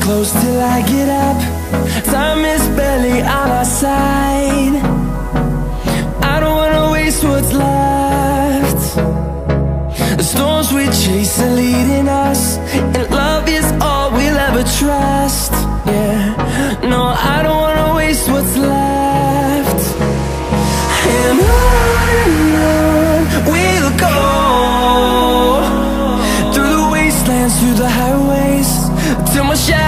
close till I get up. Time is barely on our side. I don't wanna waste what's left. The storms we chase are leading us, and love is all we'll ever trust. Yeah, no, I don't wanna waste what's left. And on we'll go, through the wastelands, through the highways, till my shadow